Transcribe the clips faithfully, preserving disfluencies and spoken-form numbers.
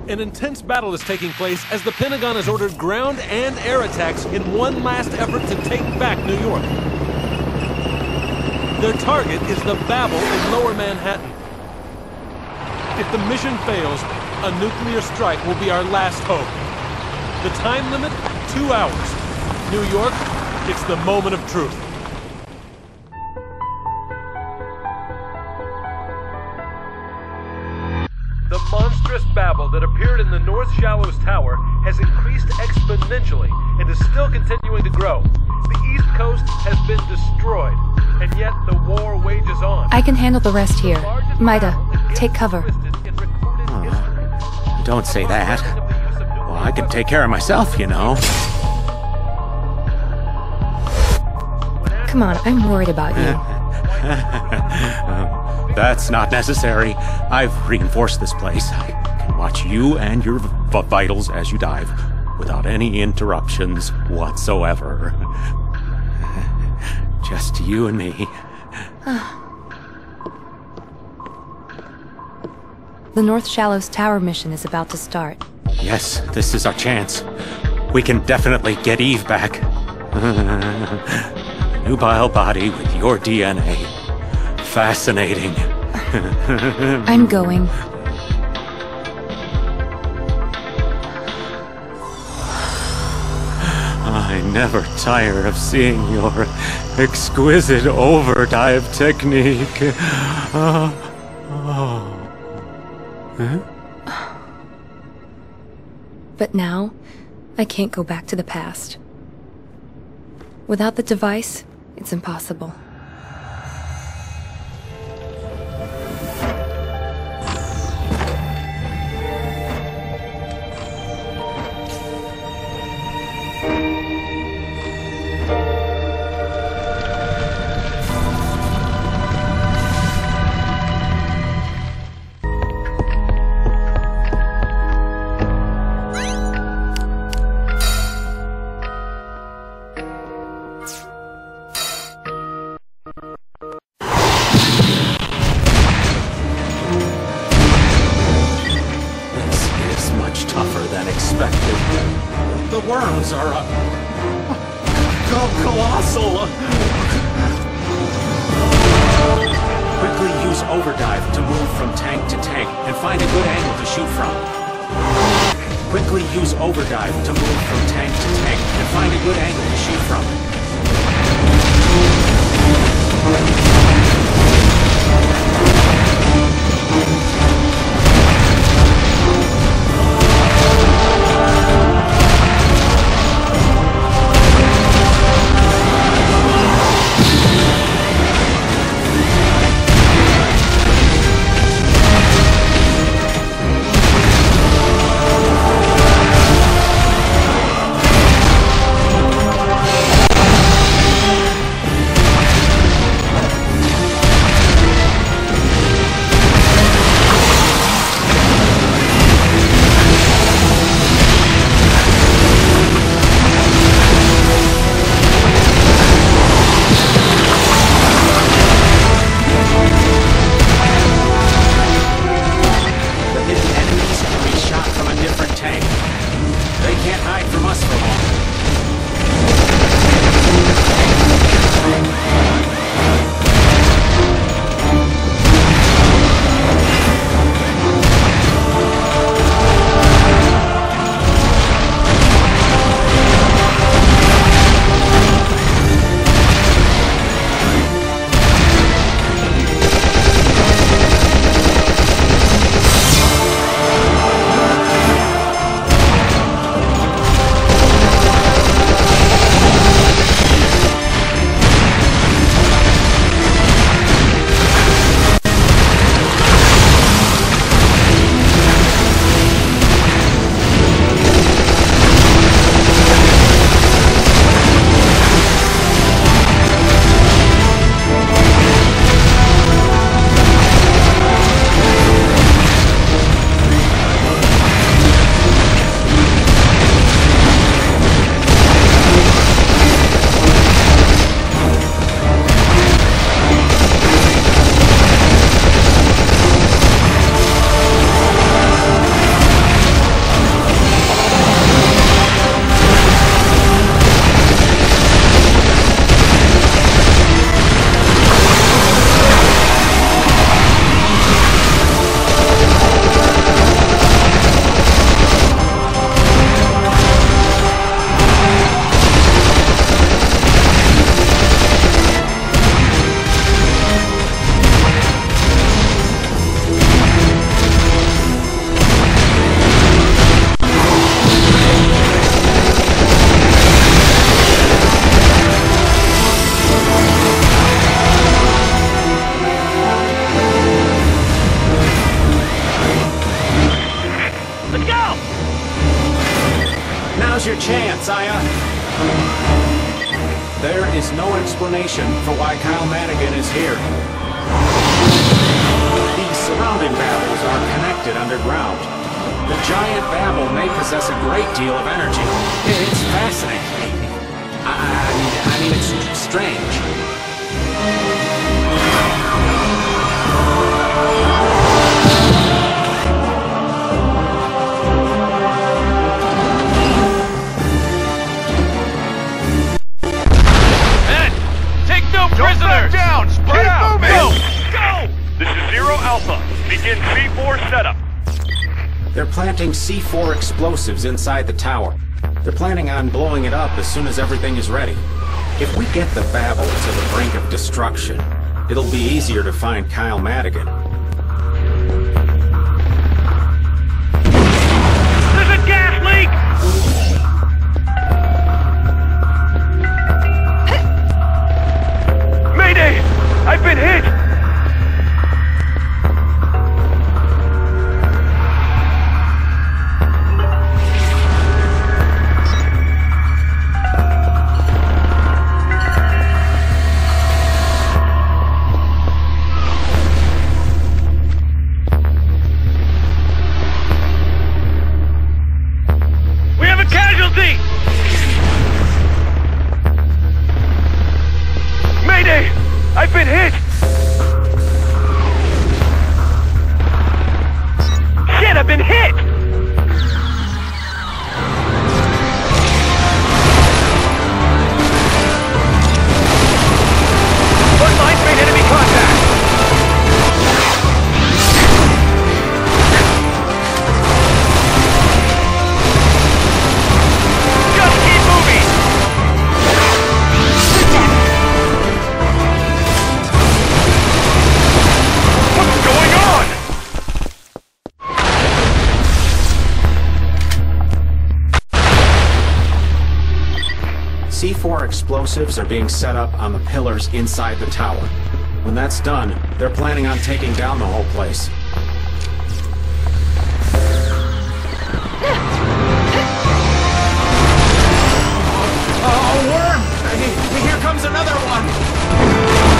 An intense battle is taking place as the Pentagon has ordered ground and air attacks in one last effort to take back New York. Their target is the Babel in Lower Manhattan. If the mission fails, a nuclear strike will be our last hope. The time limit, two hours. New York, it's the moment of truth. The monstrous Babel that appeared in the North Shallows Tower has increased exponentially and is still continuing to grow. The East Coast has been destroyed, and yet the war wages on. I can handle the rest here. Maida, take cover. Oh, don't say that. Well, I can take care of myself, you know. Come on, I'm worried about you. That's not necessary. I've reinforced this place. I can watch you and your v vitals as you dive, without any interruptions whatsoever. Just you and me. The North Shallows Tower mission is about to start. Yes, this is our chance. We can definitely get Eve back. Nubile body with your D N A. Fascinating. I'm going. I never tire of seeing your exquisite overdive technique. Uh, oh. Huh? But now, I can't go back to the past. Without the device, it's impossible. The worms are uh, colossal. Quickly use overdrive to move from tank to tank and find a good angle to shoot from. Quickly use overdrive to move from tank to tank and find a good angle to shoot from. your chance, Aya. There is no explanation for why Kyle Madigan is here. These surrounding babbles are connected underground. The giant babble may possess a great deal of energy. It's fascinating. I, I, mean, I mean, it's strange. Prisoners! Down! Spread out! Go! Go! This is Zero Alpha. Begin C four setup. They're planting C four explosives inside the tower. They're planning on blowing it up as soon as everything is ready. If we get the Babel to the brink of destruction, it'll be easier to find Kyle Madigan. There's a gas leak! Mayday! I've been hit! We have a casualty! Mayday! I've been hit! Shit, I've been hit! Front lines made enemy contact! Just keep moving! What's going on? C four explosives are being set up on the pillars inside the tower. When that's done, they're planning on taking down the whole place. Oh, worm! Here comes another one!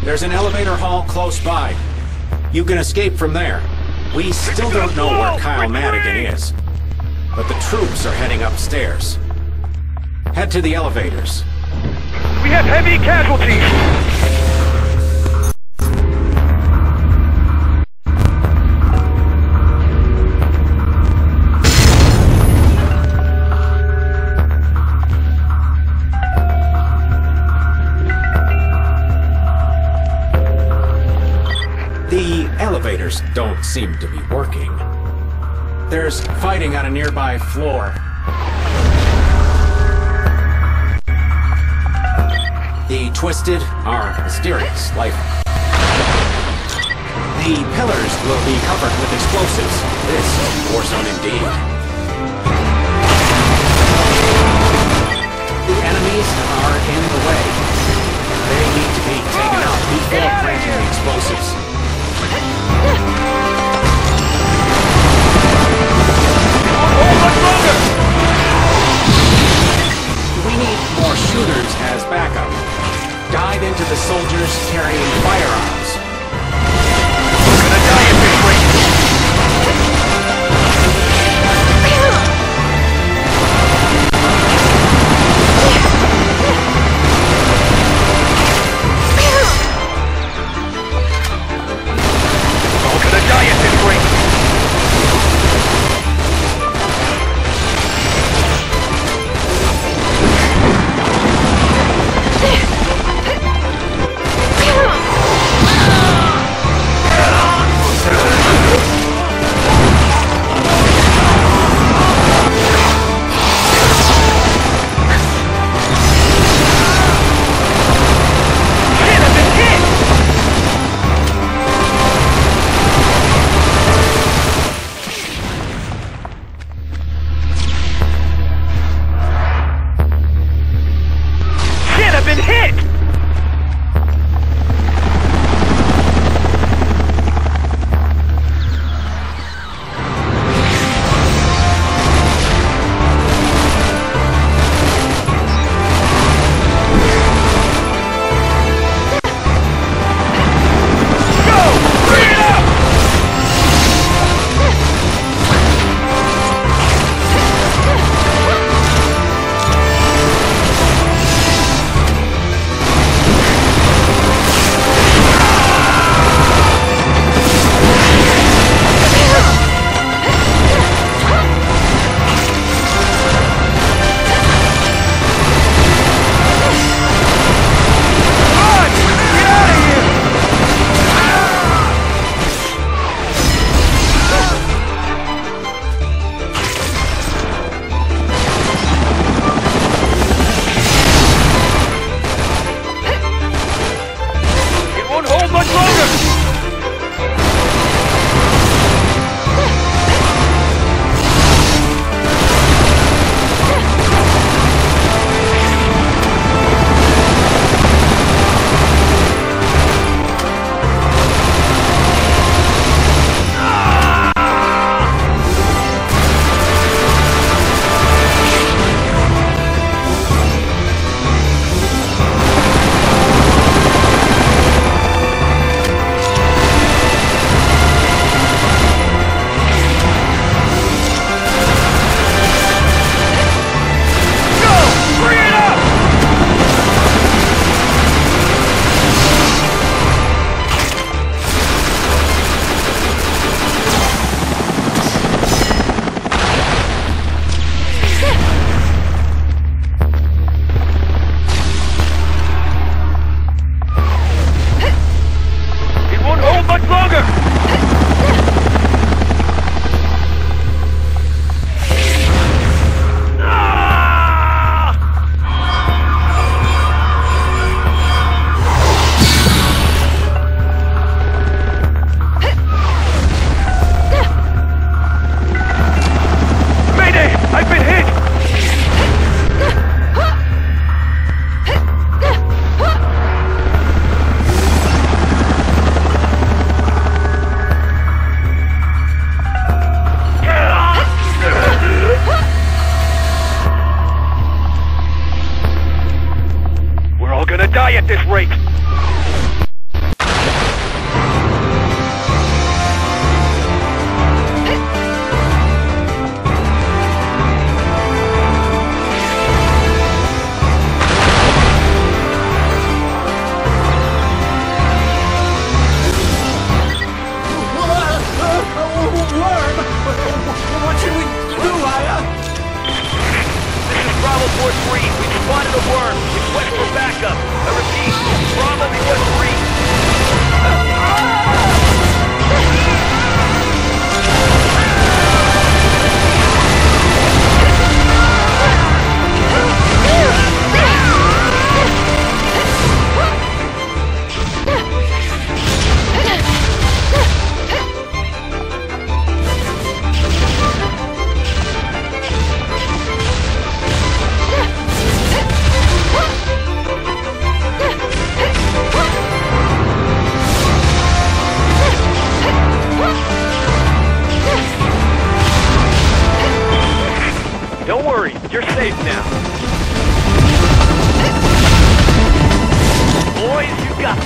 There's an elevator hall close by. You can escape from there. We still don't know where Kyle Madigan is, but the troops are heading upstairs. Head to the elevators. We have heavy casualties! The elevators don't seem to be working. There's fighting on a nearby floor. The Twisted are mysterious life. The pillars will be covered with explosives. This is war zone indeed. The enemies are in the way. They need to be taken out before planting the explosives. We need more shooters as backup. Dive into the soldiers carrying firearms. We're gonna die at this rate! We're gonna die at this rate!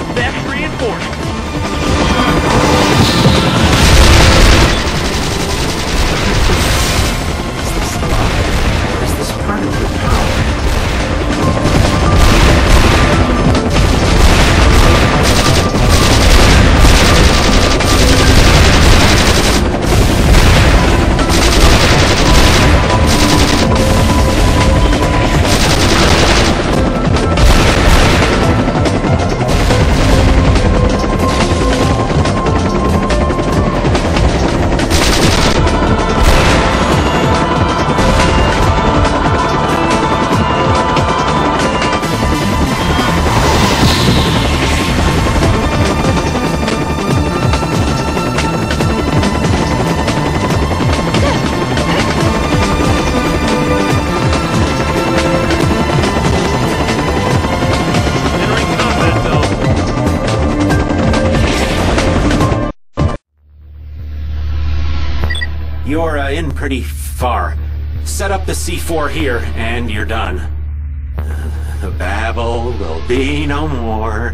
best reinforcements. Is this part of the power? You're uh, in pretty far. Set up the C four here, and you're done. Uh, the babble will be no more.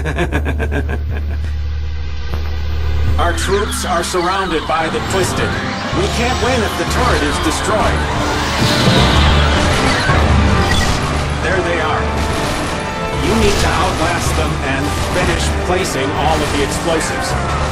Our troops are surrounded by the Twisted. We can't win if the turret is destroyed. There they are. You need to outlast them and finish placing all of the explosives.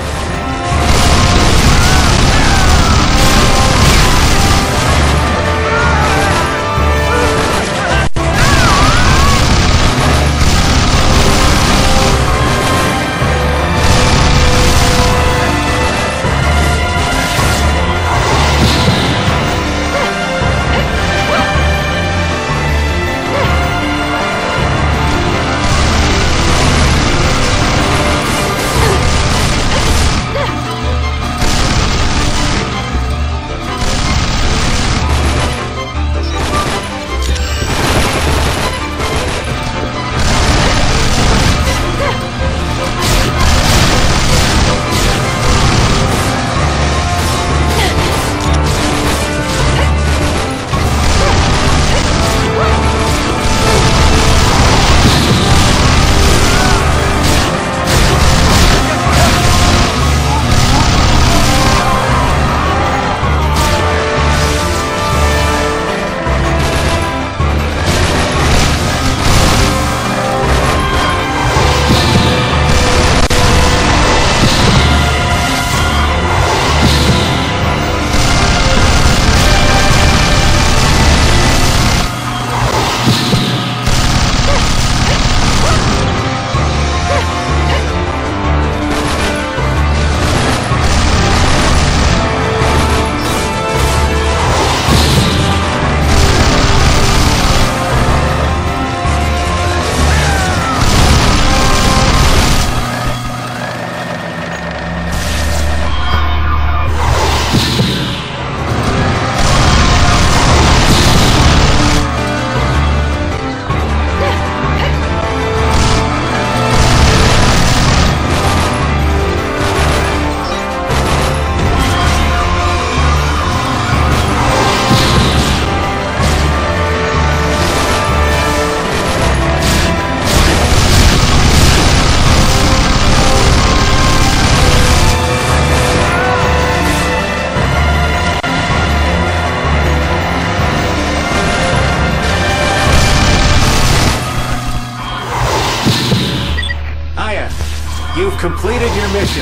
You've completed your mission.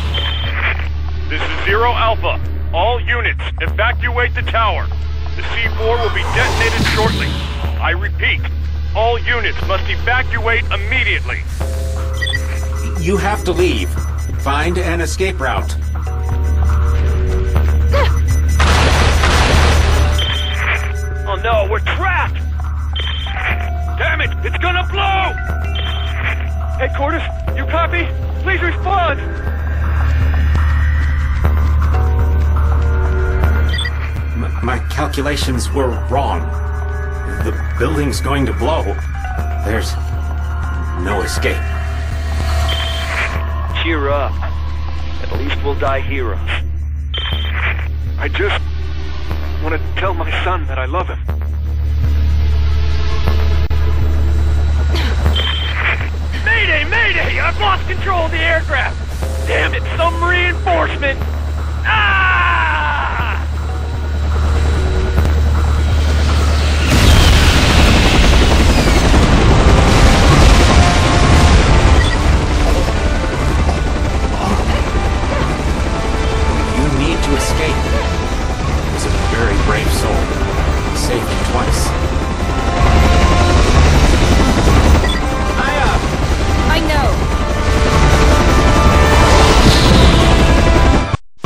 This is Zero Alpha. All units, evacuate the tower. The C four will be detonated shortly. I repeat, all units must evacuate immediately. You have to leave. Find an escape route. Oh no, we're trapped! Damn it, it's gonna blow! Hey, Cortus, you copy? Please respond! M- my calculations were wrong. The building's going to blow. There's no escape. Cheer up. At least we'll die heroes. I just want to tell my son that I love him. Made Mayday! Mayday! I've lost control of the aircraft! Damn it, some reinforcement! Ah! You need to escape. He was a very brave soul. He saved you twice. I know.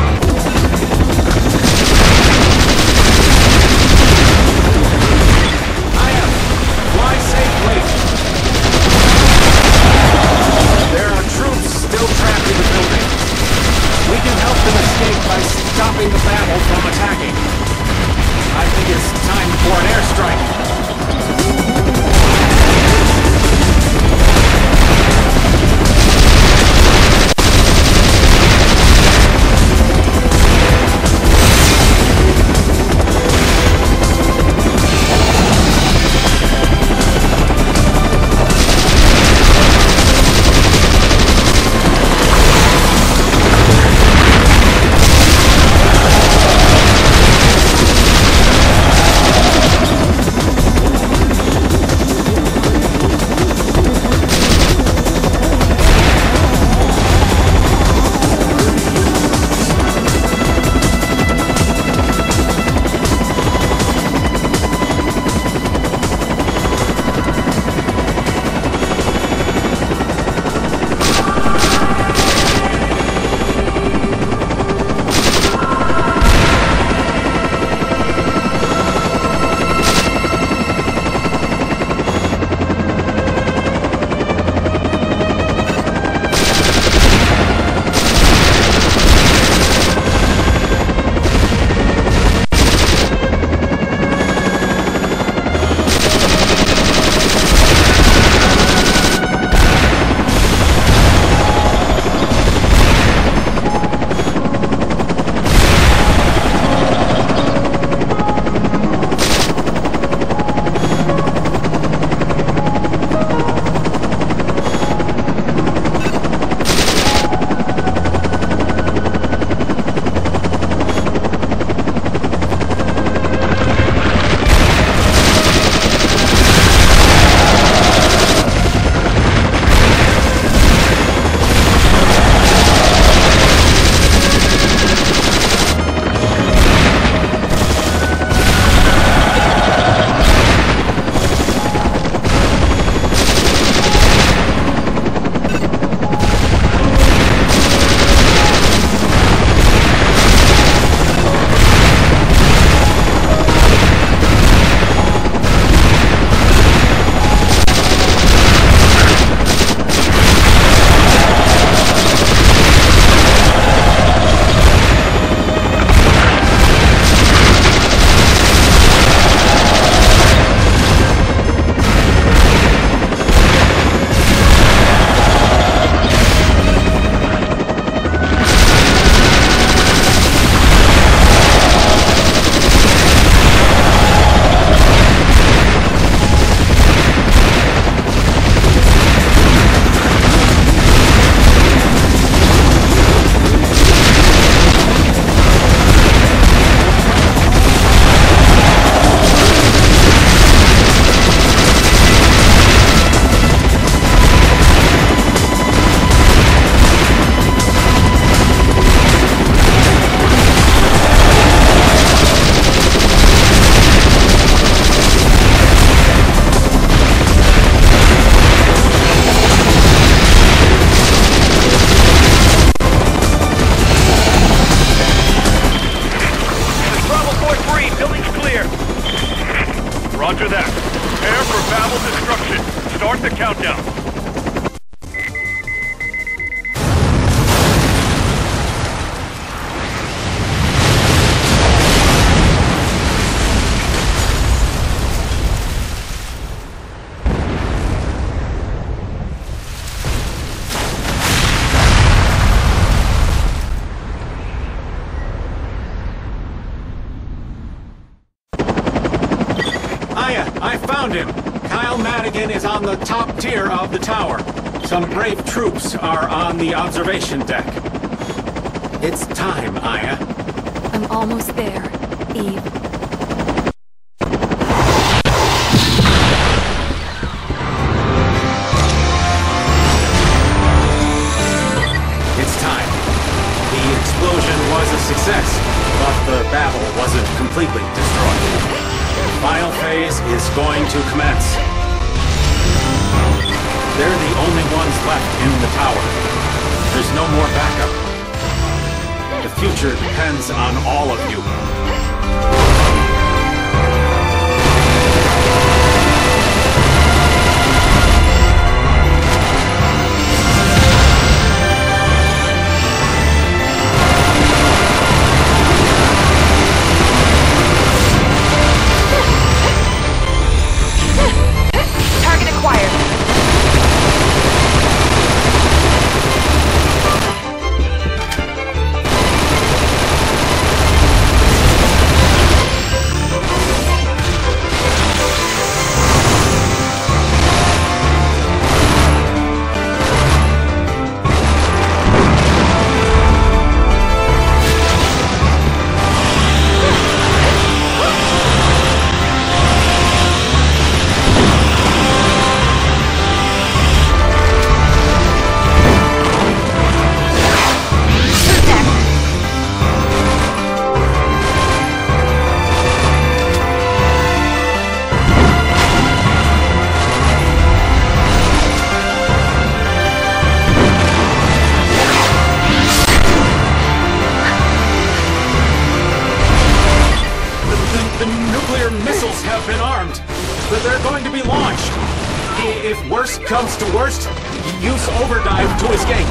Beacon is on the top tier of the tower. Some brave troops are on the observation deck. It's time, Aya. I'm almost there, Eve. It's time. The explosion was a success, but the Babel wasn't completely destroyed. The final phase is going to commence. They're the only ones left in the tower. There's no more backup. The future depends on all of you. Target acquired. Missiles have been armed, but they're going to be launched. I- If worst comes to worst, use overdrive to escape.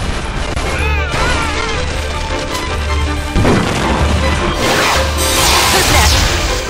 Who's next?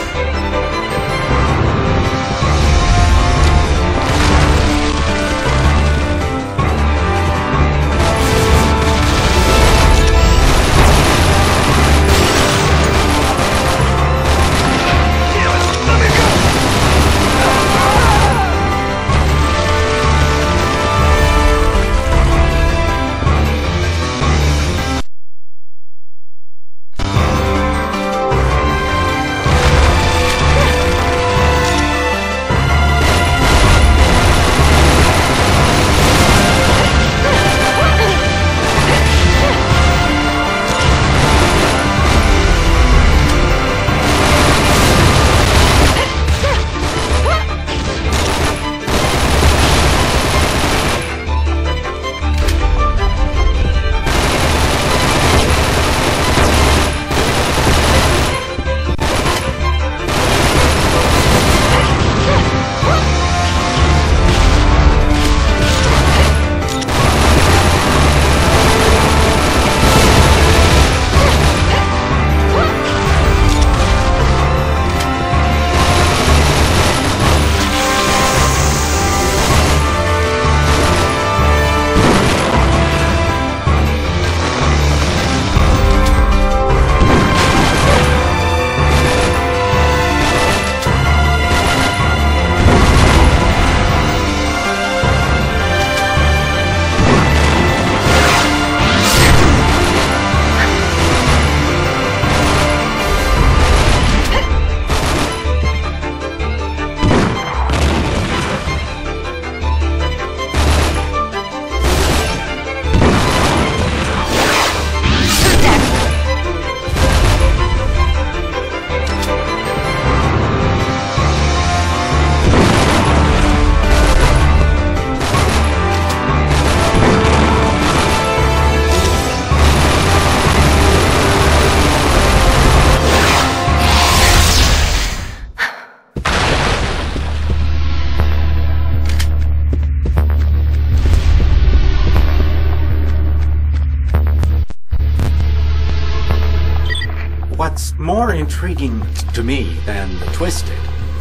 What's more intriguing to me than the Twisted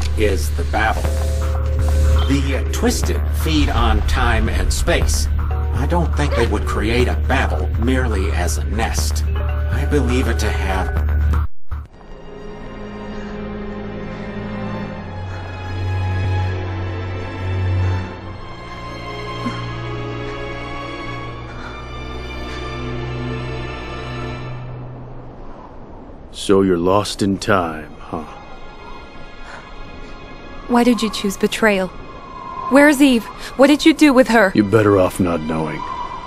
is the Babel. The uh, Twisted feed on time and space. I don't think they would create a Babel merely as a nest. I believe it to have So you're lost in time, huh? Why did you choose betrayal? Where's Eve? What did you do with her? You're better off not knowing.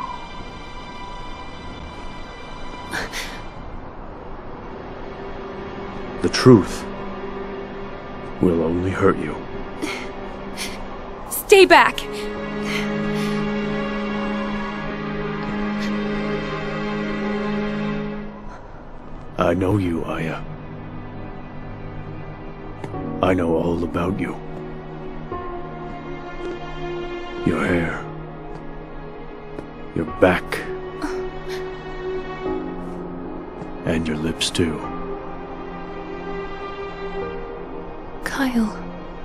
The truth will only hurt you. Stay back! I know you, Aya. I know all about you. Your hair. Your back. And your lips, too. Kyle.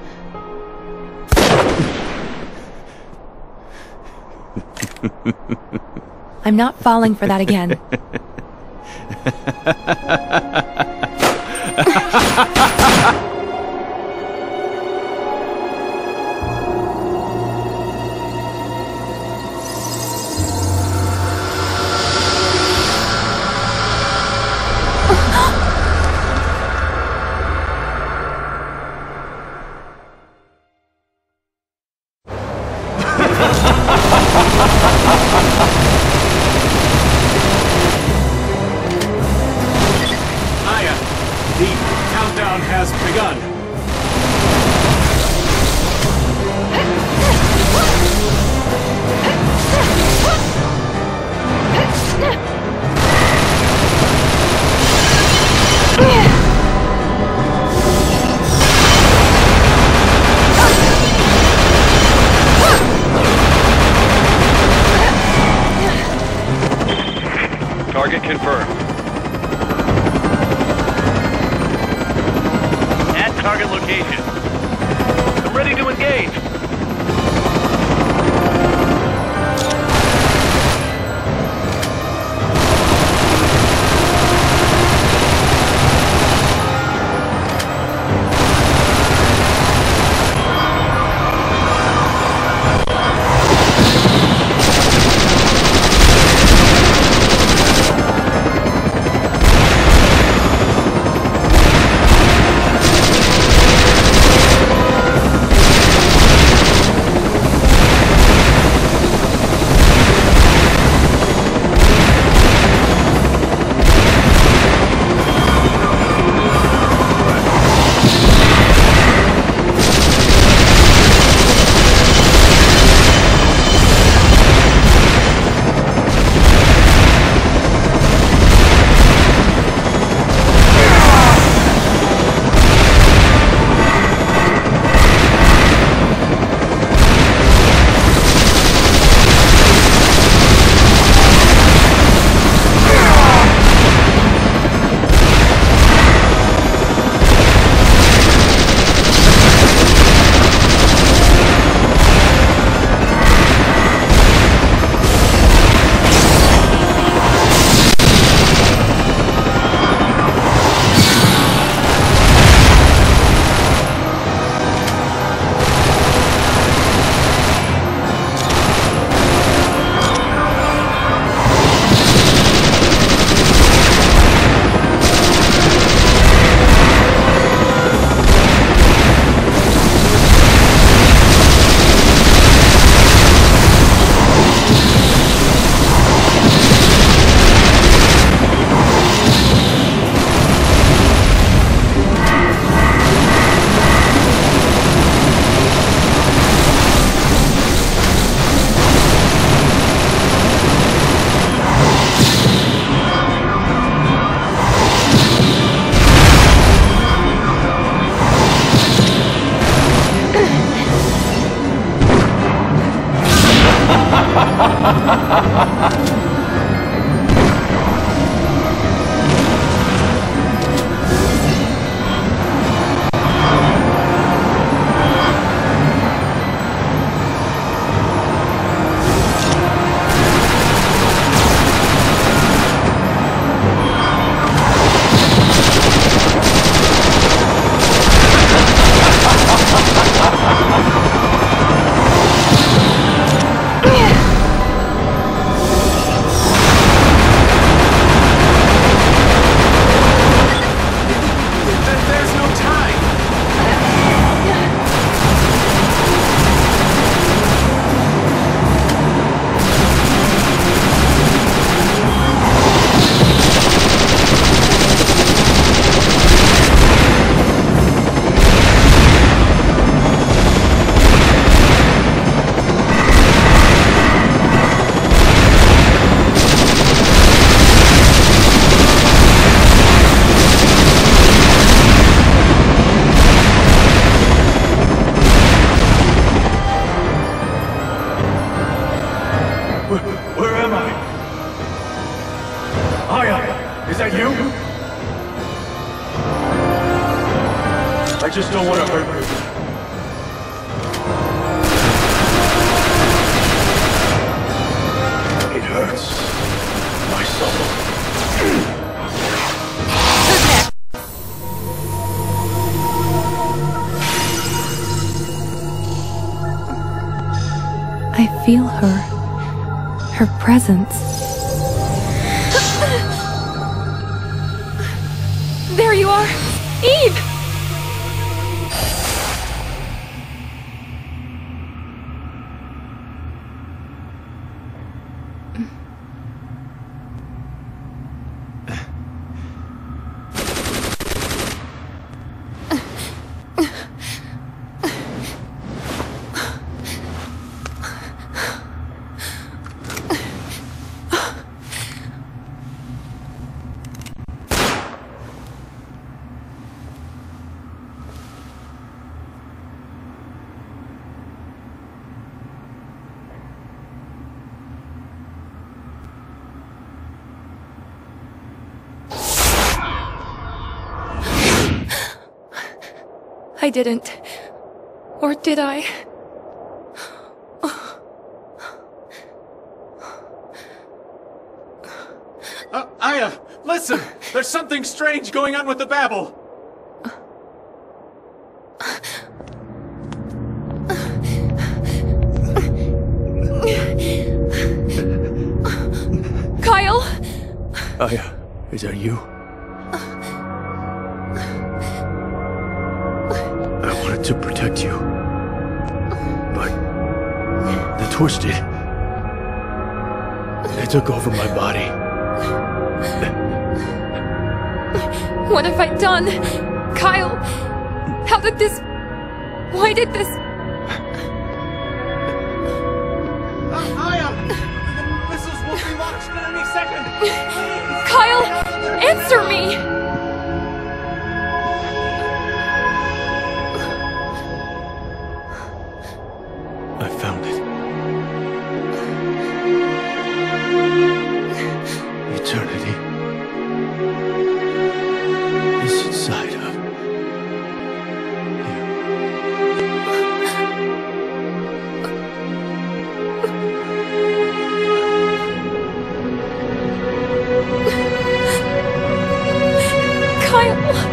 I'm not falling for that again. Aya, the countdown has begun. Target confirmed. At target location. I'm ready to engage. Is that you? I just don't want to hurt you. It hurts. My soul. Who's next? I feel her. Her presence. There you are! Eve! I didn't. Or did I? Uh, Aya, listen! There's something strange going on with the Babel! Kyle! Aya, is that you? I wanted to protect you. But the twisted. They took over my body. What have I done? Kyle! How did this... Why did this... Uh, Aya! The missiles will be launched in any second! Please! Kyle! Answer me! I found it. Eternity is inside of you. Kyle!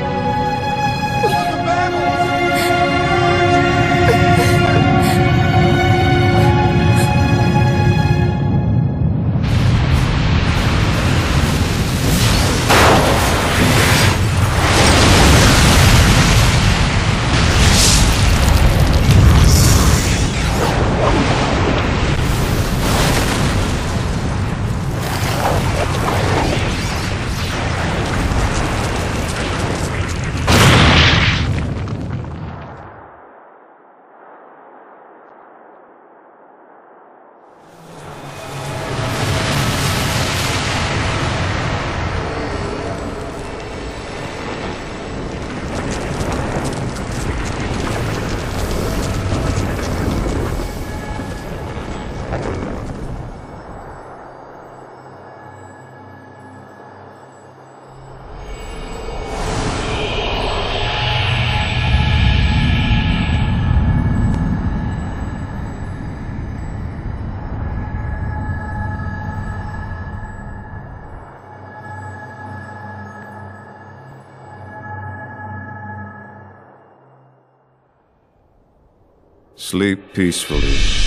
Sleep peacefully,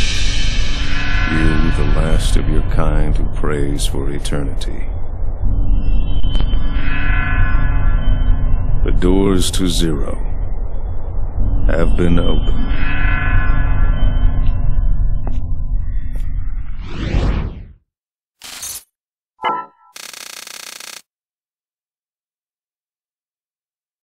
you, the last of your kind who prays for eternity. The doors to Zero have been opened.